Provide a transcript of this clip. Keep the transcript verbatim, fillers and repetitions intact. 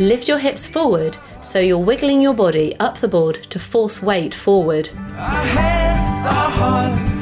Lift your hips forward so you're wiggling your body up the board to force weight forward. Our head, our heart.